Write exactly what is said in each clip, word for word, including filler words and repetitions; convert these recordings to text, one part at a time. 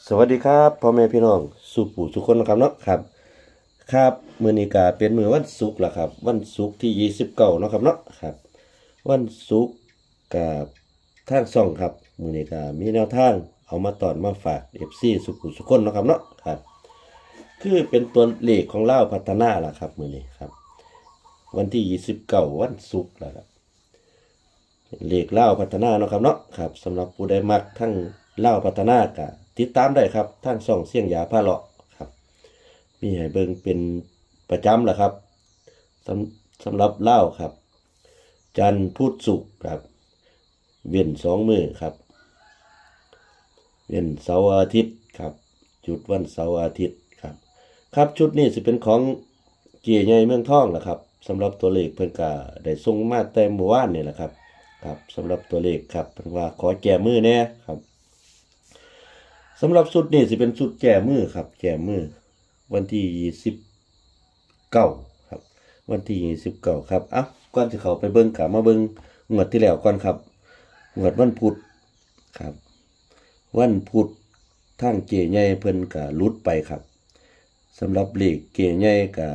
สวัสดีครับพ่อแม่พี่น้องสุปู่ทุกคนนะครับเนาะครับครับมื้อนี้ก็เป็นมื้อวันศุกร์ล่ะครับวันศุกร์ที่ยี่สิบเก้าเนาะครับเนาะครับวันศุกร์กับทางช่องครับมื้อนี้ก็มีแนวทางเอามาตอนมาฝาก เอฟ ซี สุปู่ทุกคนเนาะครับเนาะครับคือเป็นตัวเลขของลาวพัฒนาล่ะครับมื้อนี้ครับวันที่ยี่สิบเก้าวันศุกร์ล่ะครับเลขลาวพัฒนาเนาะครับเนาะครับสำหรับผู้ใดมักทั้งลาวพัฒนาก็ติดตามได้ครับทางช่องเสียงยาพาเลาะครับมีให้เบิ่งเป็นประจำแหละครับสำสำหรับลาวครับจันทร์พุธศุกร์ครับเว้นสองมื้อครับเว้นเสาร์อาทิตย์ครับจุดวันเสาร์อาทิตย์ครับครับชุดนี้สิเป็นของเกียร์ใหญ่เมืองทองแหละครับสำหรับตัวเลขเพิ่นก็ได้ส่งมาแต่เมื่อวานนี่แหละครับครับสำหรับตัวเลขครับเพิ่นว่าขอแก้มือแน่ครับสำหรับชุดนี้สิเป็นชุดแก้มือครับแก้มือวันที่ยี่สิบเก้าครับวันที่ยี่สิบเก้าครับอ่ะก่อนสิเข้าไปเบิ่งก็มาเบิ่งงวดที่แล้วก่อนครับงวดวันพุธครับวันพุธทางเกียร์ใหญ่เพิ่นก็หลุดไปครับสำหรับเลขเกียร์ใหญ่ก็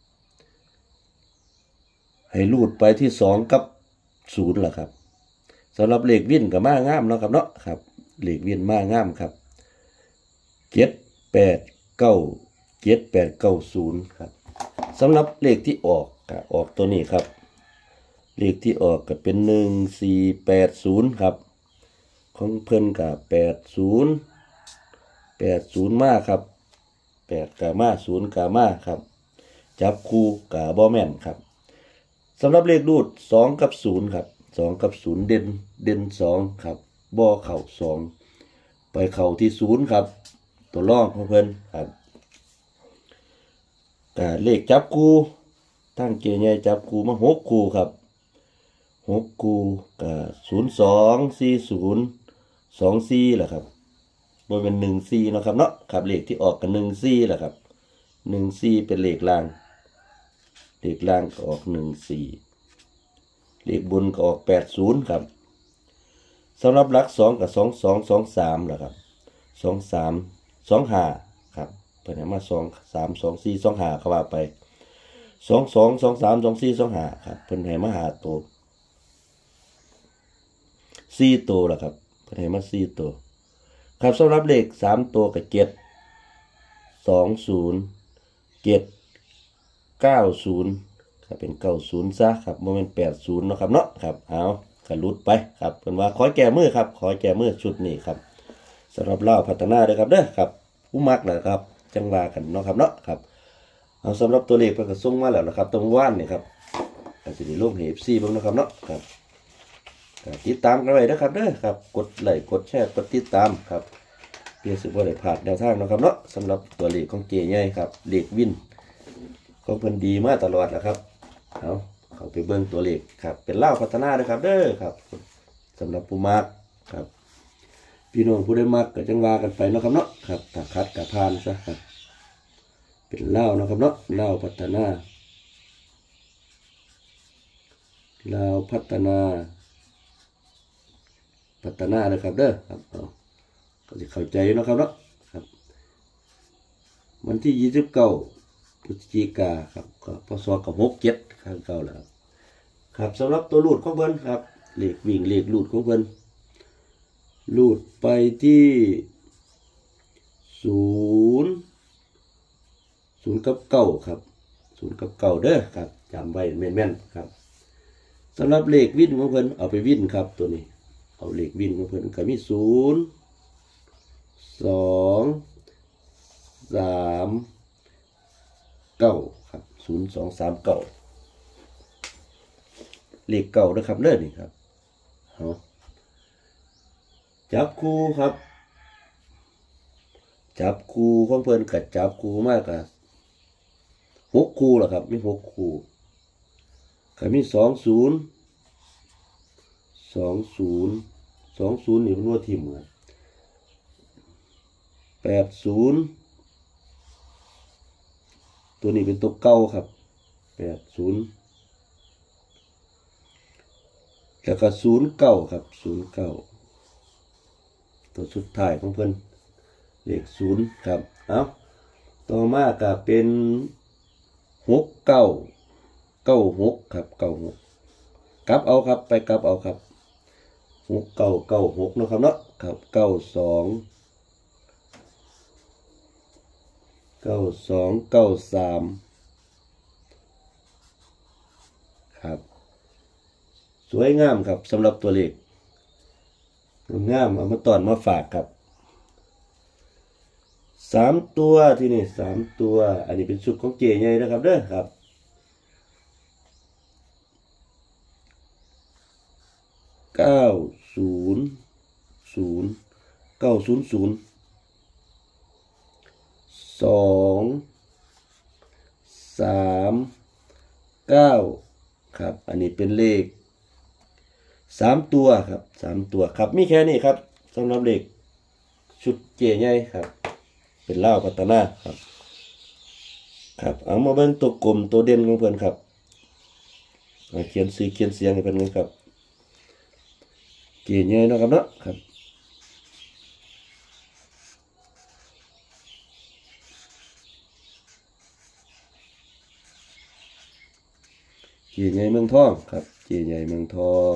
ให้รูดไปที่สองกับศูนย์ล่ะครับสำหรับเลขวินก็มางามเนาะครับเนาะครับเลขวินมางามครับเจ็ดแปดเก้าเจ็ดแปดเก้าศูนย์ครับสำหรับเลขที่ออกก็ออกตัวนี้ครับเลขที่ออกก็เป็นหนึ่งสี่แปดศูนย์ครับของเพิ่นก็แปดศูนย์แปดศูนย์มาครับแปดกามาศูนย์กามาครับจับคู่กาบ่แม่นครับสำหรับเลขรูดสองกับศูนย์ครับสองกับศูนย์เด่นเด่นสองครับบ่เข่าสองไปเข่าที่ศูนย์ครับตัวล่องของเพิ่นครับกาเลขจับคู่ตั้งเกียร์ใหญ่จับคู่มาหกคู่ครับหกคู่กาศูนย์สองสี่ศูนย์สองสี่แหละครับบ่เป็นหนึ่งสี่เนาะครับเนาะครับเลขที่ออกกันหนึ่งสี่แหละครับหนึ่งสี่เป็นเลขล่างเลขล่างก็ออกหนึ่งสี่เลขบนก็ออกแปดศูนย์ครับสำหรับหลักสองกับสองสองสองสามแหละครับสองสามสองห้าครับเพิ่นให้มาสองสามสองสี่สองห้าก็ว่าไปสองสองสองสามสองสี่สองห้าครับเพิ่นให้มาหาตัวสี่ตัวแหละครับเพิ่นให้มาสี่ตัวครับสำหรับเลขสามตัวกับเจ็ดสองศูนย์เจ็ดเก้าศูนย์ครับเป็นเก้าศูนย์ซะครับโมเมนต์แปดศูนย์เนาะครับเนาะครับเอากระลุดไปครับเพิ่นว่าขอแก้มือครับขอแก้มือชุดนี้ครับสำหรับลาวพัฒนาเด้อครับเด้อครับผู้มักแหละครับจังว่ากันเนาะครับเนาะครับเอาสำหรับตัวเลขเพิ่นก็ส่งมาแล้วนะครับตรงว่านนี่ครับก็สิได้ลงให้ เอฟ ซี เบิ่งเนาะครับเนาะครับติดตามกันไว้นะครับเด้อครับกดไลค์กดแชร์กดติดตามครับเพื่อสิบ่ได้พลาดแนวทางเนาะครับเนาะสำหรับตัวเลขของเกียร์ใหญ่ครับเลขวินของเพิ่นดีมาตลอดแหละครับเอาเข้าไปเบิ่งตัวเลขครับเป็นลาวพัฒนาเด้อครับเด้อครับสำหรับผู้มักครับพี่น้องผู้ได้มักก็จังว่ากันไปเนาะครับเนาะครับถ้าคัดก็ผ่านซะครับเป็นลาวเนาะครับเนาะลาวพัฒนาลาวพัฒนาพัฒนาเลยครับเด้อครับเอาก็จะเข้าใจเนาะครับเนาะครับวันที่ยี่สิบเก้าพฤศจิกาครับก็พศกับหกเจ็ดข้างเก่าแล้วครับสำหรับตัวลูดของเพิ่นครับเลขวิ่งเลขลูดของเพิ่นลูดไปที่ศูนย์ศูนย์กับเก้าครับศูนย์กับเก้าเด้อครับจำไว้แม่นๆครับสำหรับเลขวิ่งของเพิ่นเอาไปวิ่งครับตัวนี้เอาเลขวิ่งของเพิ่นก็มีศูนย์สองสามเก้าครับศูนย์สองสามเก้าเลขเก้านะครับเด้อนี่ครับเอาจับคู่ครับจับคู่ของเพิ่นกับจับคู่มากกับหกคู่แหละครับมีหกคู่ก็มีสองศูนย์สองศูนย์สองศูนย์นี่เป็นว่าทีมกันแปดศูนย์ตัวนี้เป็นตัวเก้าครับแปดศูนย์แล้วก็ศูนย์เก้าครับศูนย์เก้าตัวสุดท้ายของเพิ่นเลขศูนย์ครับเอาต่อมาก็เป็นหกเก้าเก้าหกครับเก้าหกกลับเอาครับไปกลับเอาครับหกเก้าเก้าหกนะครับเนาะครับเก้าสองเก้าสองเก้าสามครับสวยงามครับสำหรับตัวเลขงามเอามาตอนมาฝากครับสามตัวที่นี่สามตัวอันนี้เป็นชุดของเจใหญ่นะครับเด้อครับเก้าศูนย์ศูนย์เก้าศูนย์ศูนย์สองสามเก้าครับอันนี้เป็นเลขสามตัวครับสามตัวครับมีแค่นี้ครับสำหรับเลขชุดเจใหญ่ครับเป็นเล่าพัฒนาครับครับเอามาเบิ่งตัวกลมตัวเด่นของเพื่อนครับเขียนสีเขียนเสียงให้เพื่อนกันครับเจใหญ่นะครับเนาะครับเจใหญ่เมืองทองครับเจใหญ่เมืองทอง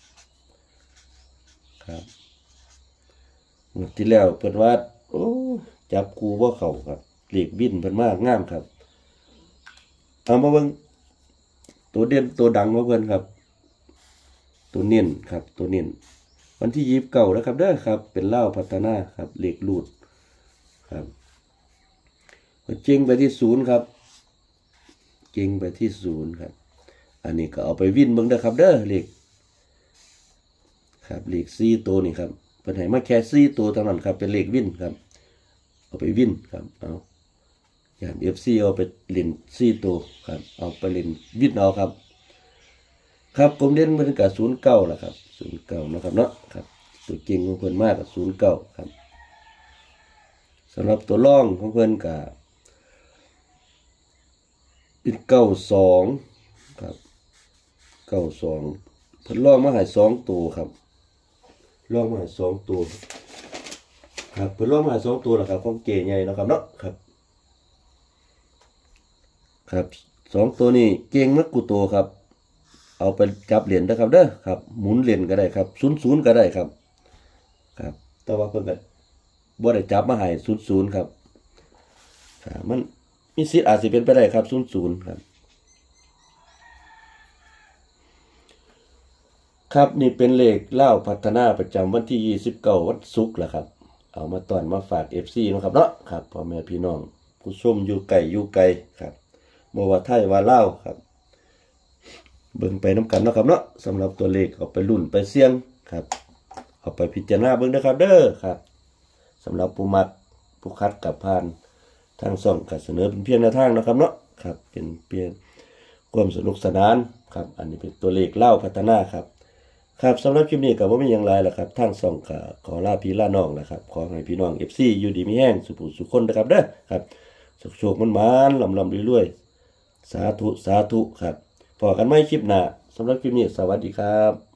ครับเมื่อที่แล้วเพิ่นว่าโอ้จับคูว่าเขาครับเหล็กบินเพิ่นมากงามครับเอามาเบิ่งตัวเด่นตัวดังของเพิ่นครับตัวเน้นครับตัวเน้นวันที่ยี่สิบเก้าแล้วครับเด้อครับเป็นเล่าพัฒนาครับเหล็กลูดครับเจงไปที่ศูนย์ครับเจงไปที่ศูนย์ครับอันนี้ก็เอาไปวิ่นเบิ่งเด้อครับเด้อเหล็กครับเหล็กสี่ตัวนี่ครับเป็นให้มาแค่สี่ตัวเท่านั้นครับเป็นเหล็กวิ่นครับเอาไปวิ่นครับเอาอย่างเอฟซีเอาไปเล่นสี่ตัวครับเอาไปเล่นวิ่นเอาครับครับผมเล่นมันกับศูนย์เก้าแหละครับศูนย์เก้านะครับเนาะครับตัวเก่งของเพื่อนมากกับศูนย์เก้าครับสำหรับตัวล่องของเพื่อนกับเป็นเก้าสองครับเก้าสองเพื่อนล่องมาหายสองตัวครับล่องมาหายสองตัวครับเพื่อนล่องมาหายสองตัวแหละครับของเก๋ใหญ่นะครับเนาะครับครับสองตัวนี้เก่งนักกุโตครับเอาไปจับเหรียญนะครับเด้อครับหมุนเหรียญก็ได้ครับศูนย์ศูนย์ก็ได้ครับครับแต่ว่าเพิ่นก็บ่ได้จับมาให้ศูนย์ศูนย์ครับมันมีสิทธิ์อาจจะเป็นไปได้ครับศูนย์ศูนย์ครับครับนี่เป็นเลขเล่าพัฒนาประจำวันที่ยี่สิบเก้าวันศุกร์แหละครับเอามาตอนมาฝาก เอฟ ซี นะครับเนาะครับพ่อแม่พี่น้องผู้ชมอยู่ไกลอยู่ไกลครับบ่ว่าไทยว่าลาวครับเบิ่งไปน้ำกันเนาะครับเนาะสำหรับตัวเลขเอาไปลุ่นไปเสี่ยงครับเอาไปพิจารณาเบิ่งนะครับเด้อครับสำหรับผู้มักผู้คัดกับพานทางส่องก็เสนอเป็นเพียงแนวทางนะครับเนาะครับเป็นเพียงความสนุกสนานครับอันนี้เป็นตัวเลขเล่าพัฒนาครับครับสำหรับคลิปนี้ก็บ่มีหยังหลายแล้วครับทางส่องก็ขอลาพี่ลาน้องนะครับขอให้พี่น้อง เอฟ ซี อยู่ดีมีแห้งสุขสุขคนนะครับเด้อครับโชคๆมันๆลำๆรวยๆสาธุสาธุครับพอกันไม่คลิปหน้าสำหรับคลิปนี้สวัสดีครับ